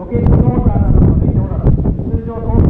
欠乗車などの免許おらず、通常搭